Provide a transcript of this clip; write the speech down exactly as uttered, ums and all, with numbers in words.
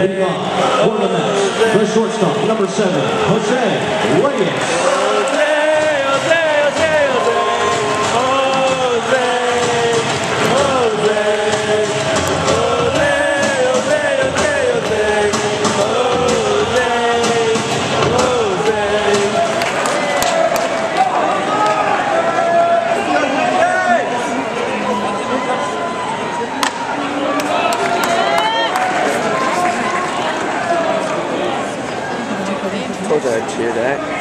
Leading off for the Mets, the shortstop, number seven, Jose Reyes. Told you I'd cheer that.